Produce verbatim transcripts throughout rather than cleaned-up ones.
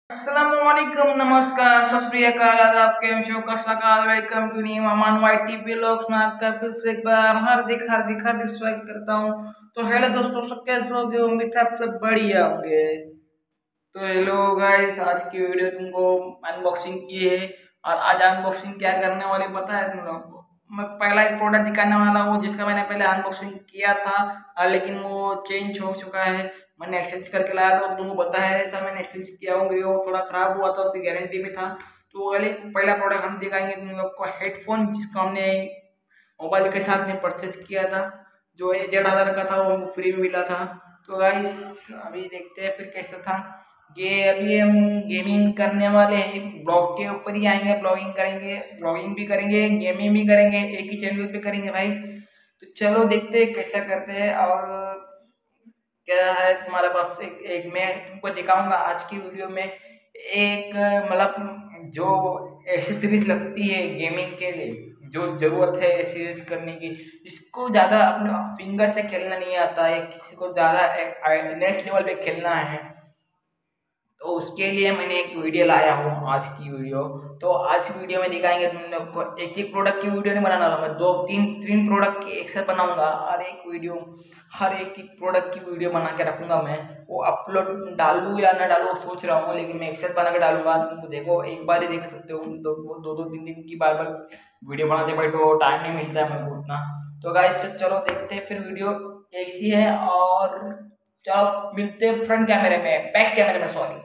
अस्सलामुअलैकुम, नमस्कार, सत श्री अकाल, आदाब, केम शो का सकाल। वेलकम टू नीम अमान वाइट टीवी लोग में आपका फिर से एक बार हार्दिक हार्दिक हार्दिक स्वागत करता हूँ। तो हेलो दोस्तों, सब कैसे हो गए? उम्मीद है आप सब बढ़िया होंगे। तो हेलो गाइस, आज की वीडियो तुमको अनबॉक्सिंग की है। और आज अनबॉक्सिंग क्या करने वाले पता है तुम लोग को? मैं पहला एक प्रोडक्ट दिखाने वाला हूँ जिसका मैंने पहले अनबॉक्सिंग किया था, और लेकिन वो चेंज हो चुका है। मैंने एक्सचेंज करके लाया था, तुमको बताया नहीं था मैंने एक्सचेंज किया हूँ। वो थोड़ा खराब हुआ था, उसकी गारंटी भी था। तो वाले पहला प्रोडक्ट हम दिखाएंगे तुम लोग को, हेडफोन, जिसको हमने मोबाइल के साथ में परचेस किया था, जो डेढ़ हज़ार का था, वो हमको फ्री में मिला था। तो गाइस अभी देखते हैं फिर कैसा था ये। अभी हम गेमिंग करने वाले हैं, ब्लॉग के ऊपर ही आएंगे, ब्लॉगिंग करेंगे, ब्लॉगिंग भी करेंगे, गेमिंग भी करेंगे, एक ही चैनल पे करेंगे भाई। तो चलो देखते हैं कैसा करते हैं। और क्या है तुम्हारे पास? एक, एक मैं तुमको दिखाऊंगा आज की वीडियो में, एक मतलब जो एसेसरीज लगती है गेमिंग के लिए, जो जरूरत है एसेसरीज करने की, इसको ज़्यादा अपने फिंगर से खेलना नहीं आता है, किसी को ज़्यादा नेक्स्ट लेवल पे खेलना है, तो उसके लिए मैंने एक वीडियो लाया हूँ आज की वीडियो। तो आज की वीडियो में दिखाएंगे तुम लोग को। एक एक प्रोडक्ट की वीडियो नहीं बनाने वाला मैं, दो तीन तीन प्रोडक्ट की एक साथ बनाऊंगा, और एक वीडियो हर एक एक प्रोडक्ट की वीडियो बना के रखूंगा मैं। वो अपलोड डालूँ या ना डालूँ सोच रहा हूँ, लेकिन मैं एक साथ बना के डालूंगा। तुम तो देखो, एक बार ही देख सकते हो, तो दो दो तीन दिन की बार बार वीडियो बनाते भाई तो टाइम नहीं मिलता है मेरे को उतना। तो गाइस चलो देखते हैं फिर वीडियो कैसी है। और चलो मिलते हैं फ्रंट कैमरे में, बैक कैमरे में सॉरी।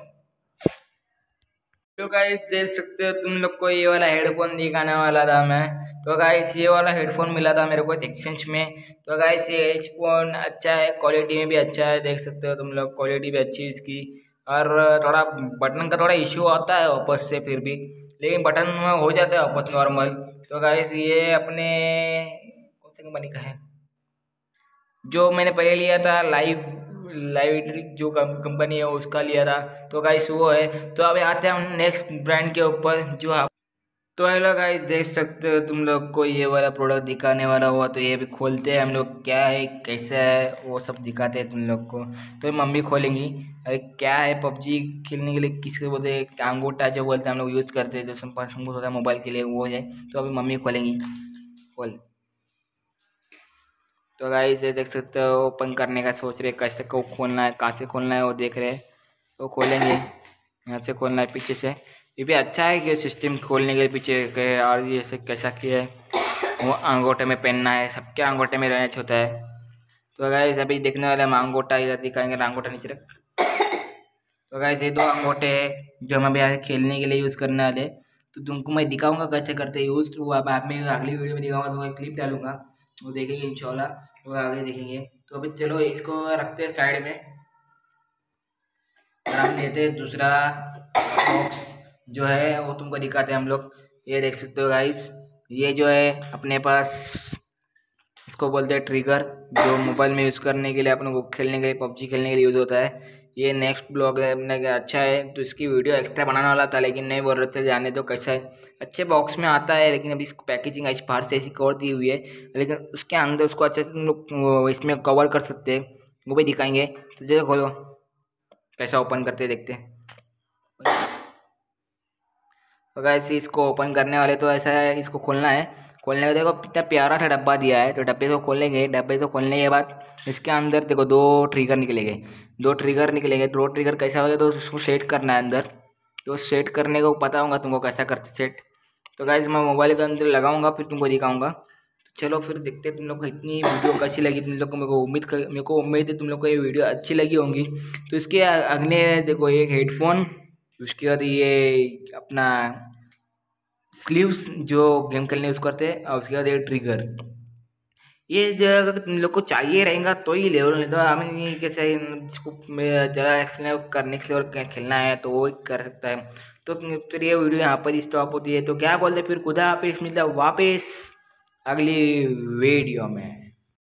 तो गाइस देख सकते हो तुम लोग को, ये वाला हेडफोन दिखाने वाला था मैं। तो गाइस ये वाला हेडफोन मिला था मेरे को एक्सचेंज में। तो गाइस ये हेडफोन अच्छा है, क्वालिटी में भी अच्छा है, देख सकते हो तुम लोग, क्वालिटी भी अच्छी है इसकी। और थोड़ा बटन का थोड़ा इश्यू आता है वापस से फिर भी, लेकिन बटन में हो जाता है वापस नॉर्मल। तो गाइस ये अपने कौन सी कंपनी का है, जो मैंने पहले लिया था, लाइव लाइव जो कंपनी है उसका लिया था। तो गाइस वो है। तो अभी आते हैं हम नेक्स्ट ब्रांड के ऊपर जो आप। तो हेलो गाइस, देख सकते हो तुम लोग को, ये वाला प्रोडक्ट दिखाने वाला हुआ। तो ये भी खोलते हैं हम लोग, क्या है कैसा है वो सब दिखाते हैं तुम लोग को। तो मम्मी खोलेंगी। अरे क्या है, पबजी खेलने के लिए किसके बोलते हैं, अंगूठा जो बोलते हैं हम लोग यूज़ करते हैं, जो संपर्क होता है मोबाइल के लिए, वो है। तो अभी मम्मी खोलेंगी, खोल। तो गाइस ये देख सकते हो, ओपन करने का सोच रहे, कैसे को खोलना है, कहाँ से खोलना है वो देख रहे हैं। तो खोलेंगे, यहाँ से खोलना है पीछे से। ये भी अच्छा है कि सिस्टम खोलने के लिए पीछे के। और ये से कैसा किया है, वो अंगूठे में पहनना है, सबके अंगूठे में रहना होता है। तो गाइस अभी देखने वाले हम अंगूठा, इधर दिखाएंगे, अंगूठा नीचे रख। तो गाइस ये दो अंगूठे हैं जो हम अभी आगे खेलने के लिए यूज़ करने वाले। तो तुमको मैं दिखाऊंगा कैसे करते हैं यूज़। तो अब आप में अगली वीडियो में दिखाऊंगा, तो एक क्लिप डालूंगा, वो देखेंगे इंशाल्लाह, वो आगे देखेंगे। तो अभी चलो इसको रखते हैं साइड में, और हम लेते हैं दूसरा बॉक्स जो है, वो तुमको दिखाते हैं हम लोग। ये देख सकते हो गाइस, ये जो है अपने पास, इसको बोलते हैं ट्रिगर, जो मोबाइल में यूज़ करने के लिए, अपने को खेलने के लिए, पबजी खेलने के लिए यूज़ होता है। ये नेक्स्ट ब्लॉग है अपने का, अच्छा है। तो इसकी वीडियो एक्स्ट्रा बनाने वाला था, लेकिन नहीं बोल रहे थे, जाने दो कैसा है। अच्छे बॉक्स में आता है, लेकिन अभी इसको पैकेजिंग ऐसी बाहर से ऐसी कवर दी हुई है, लेकिन उसके अंदर उसको अच्छे से तुम लोग इसमें कवर कर सकते हैं, वो भी दिखाएंगे। तो चलो खोलो, कैसा ओपन करते देखते हैं। तो गाइस इसको ओपन करने वाले, तो ऐसा है, इसको खोलना है। खोलने का देखो कितना प्यारा सा डब्बा दिया है। तो डब्बे को खोलेंगे, डब्बे को खोलने के बाद इसके अंदर देखो दो ट्रिगर निकलेंगे, दो ट्रिगर निकलेंगे। दो ट्रिगर कैसा होगा, तो उसको सेट करना है अंदर। तो सेट करने को पता होगा तुमको कैसा करते सेट। तो गाइस मैं मोबाइल के अंदर लगाऊंगा, फिर तुमको दिखाऊंगा। चलो फिर देखते हैं तुम लोग को इतनी वीडियो कैसी लगी तुम लोग को। मेरे को उम्मीद कर मेरे को उम्मीद है तुम लोग को ये वीडियो अच्छी लगी होंगी। तो इसके अगले देखो, एक हेडफोन, उसके बाद ये अपना स्लीव्स जो गेम खेलने यूज़ करते हैं, और उसके बाद ये ट्रिगर। ये जो अगर तुम लोग को चाहिए रहेगा तो ही ले, नहीं तो हमें कैसे जिसको ज़्यादा एक्सप्लेन करने से और खेलना है तो वो ही कर सकता है। तो फिर ये वीडियो यहाँ पर स्टॉप होती है। तो क्या बोलते फिर खुदा हाफिज़, मिलता है वापस अगली वीडियो में।